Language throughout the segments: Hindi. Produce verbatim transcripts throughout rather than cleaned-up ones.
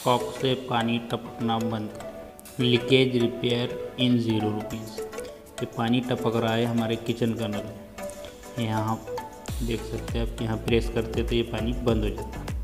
कॉक से पानी टपकना बंद कर, leakage repair in zero rupees. ये पानी टपक रहा है, हमारे किचन का नल है। यहाँ आप देख सकते हैं, आप यहाँ प्रेस करते तो ये पानी बंद हो जाता है।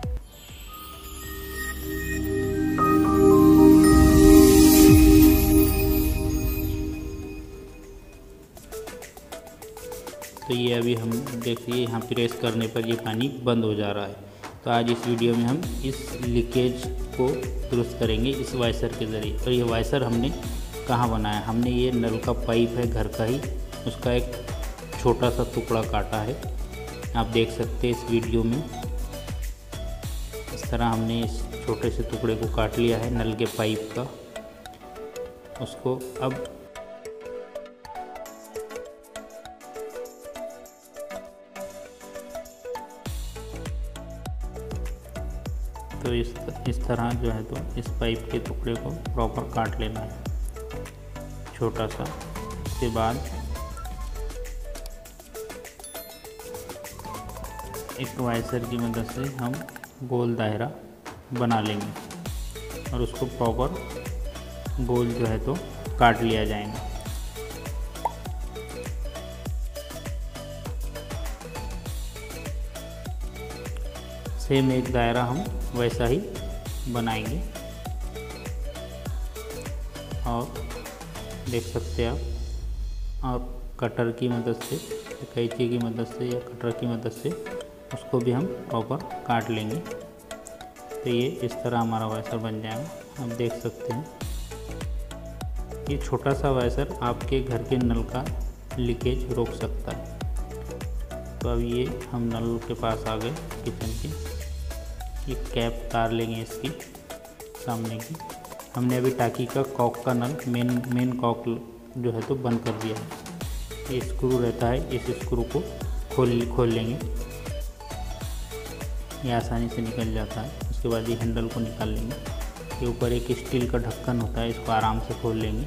तो ये अभी हम देखिए यहाँ प्रेस करने पर ये पानी बंद हो जा रहा है। तो आज इस वीडियो में हम इस लीकेज को दुरुस्त करेंगे इस वाइसर के ज़रिए। और ये वाइसर हमने कहाँ बनाया, हमने ये नल का पाइप है घर का ही, उसका एक छोटा सा टुकड़ा काटा है। आप देख सकते हैं इस वीडियो में, इस तरह हमने इस छोटे से टुकड़े को काट लिया है नल के पाइप का। उसको अब तो इस इस तरह जो है तो इस पाइप के टुकड़े को प्रॉपर काट लेना है छोटा सा। उसके बाद एक वाइसर की मदद से हम गोल दायरा बना लेंगे और उसको प्रॉपर गोल जो है तो काट लिया जाएगा। सेम एक दायरा हम वैसा ही बनाएंगे और देख सकते हैं आप और कटर की मदद से, कैंची की मदद से या कटर की मदद से उसको भी हम प्रॉपर काट लेंगे। तो ये इस तरह हमारा वाइसर बन जाएगा। आप देख सकते हैं ये छोटा सा वाइसर आपके घर के नल का लीकेज रोक सकता है। तो अब ये हम नल के पास आ गए किचन के। ये कैप उतार लेंगे इसकी सामने की। हमने अभी टाकी का कॉक का नल मेन मेन कॉक जो है तो बंद कर दिया है। ये स्क्रू रहता है, इस स्क्रू को खोल खोल लेंगे, ये आसानी से निकल जाता है। उसके बाद ये हैंडल को निकाल लेंगे। ये ऊपर एक स्टील का ढक्कन होता है, इसको आराम से खोल लेंगे।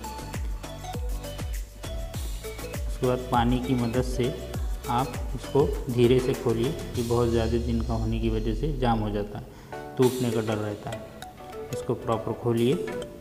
उसके बाद पानी की मदद से आप इसको धीरे से खोलिए, कि बहुत ज़्यादा दिन का होने की वजह से जाम हो जाता है, टूटने का डर रहता है। इसको प्रॉपर खोलिए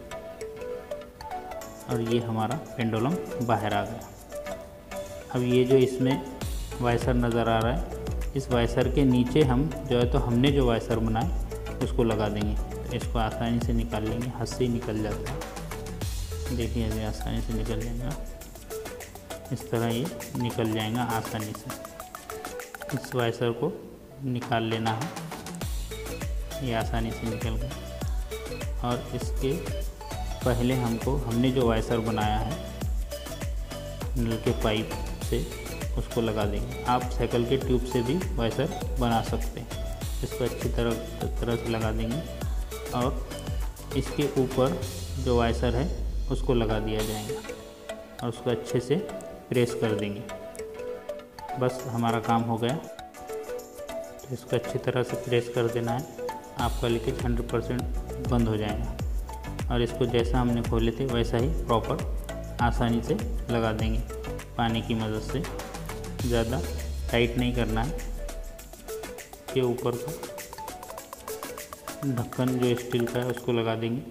और ये हमारा पेंडुलम बाहर आ गया। अब ये जो इसमें वाइसर नज़र आ रहा है, इस वाइसर के नीचे हम जो है तो हमने जो वाइसर बनाए उसको लगा देंगे। तो इसको आसानी से निकाल लेंगे, हाथ से ही निकल जाता है। देखिए अभी आसानी से निकल जाएगा, इस तरह ये निकल जाएगा आसानी से। इस वाइसर को निकाल लेना है, ये आसानी से निकल गया। और इसके पहले हमको हमने जो वाइसर बनाया है नल के पाइप से, उसको लगा देंगे। आप साइकिल के ट्यूब से भी वाइसर बना सकते हैं। इसको अच्छी तरह तरह से लगा देंगे और इसके ऊपर जो वाइसर है उसको लगा दिया जाएगा और उसको अच्छे से प्रेस कर देंगे। बस हमारा काम हो गया। तो इसको अच्छी तरह से प्रेस कर देना है, आपका लीकेज हंड्रेड परसेंट बंद हो जाएगा। और इसको जैसा हमने खोले थे वैसा ही प्रॉपर आसानी से लगा देंगे पानी की मदद से। ज़्यादा टाइट नहीं करना है। के ऊपर का ढक्कन जो स्टील का है उसको लगा देंगे।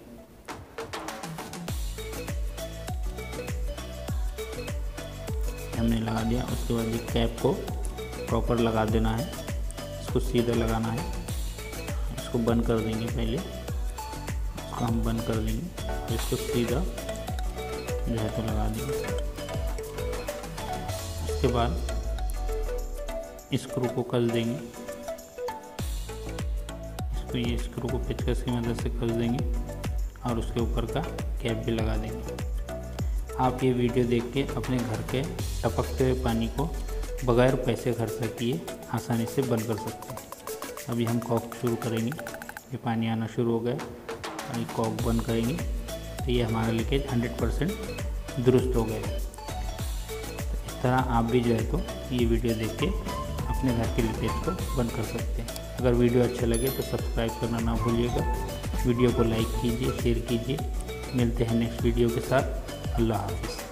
हमने लगा दिया। उसके बाद ये कैप को प्रॉपर लगा देना है, इसको सीधा लगाना है। इसको बंद कर देंगे, पहले इसको हम बंद कर देंगे, इसको सीधा जो है तो लगा देंगे। उसके बाद स्क्रू को कस देंगे, इसको ये स्क्रू को पेचकस की मदद से कस देंगे और उसके ऊपर का कैप भी लगा देंगे। आप ये वीडियो देख के अपने घर के टपकते हुए पानी को बगैर पैसे खर्च किए आसानी से बंद कर सकते हैं। अभी हम कॉक शुरू करेंगे। ये पानी आना शुरू हो गया और ये कॉक बंद करेंगे तो ये हमारा लीकेज हंड्रेड परसेंट दुरुस्त हो गया। तो इस तरह आप भी जो है तो ये वीडियो देख के अपने घर के लीकेज को बंद कर सकते हैं। अगर वीडियो अच्छा लगे तो सब्सक्राइब करना ना भूलिएगा। वीडियो को लाइक कीजिए, शेयर कीजिए। मिलते हैं नेक्स्ट वीडियो के साथ। अल्लाह हाफिज़।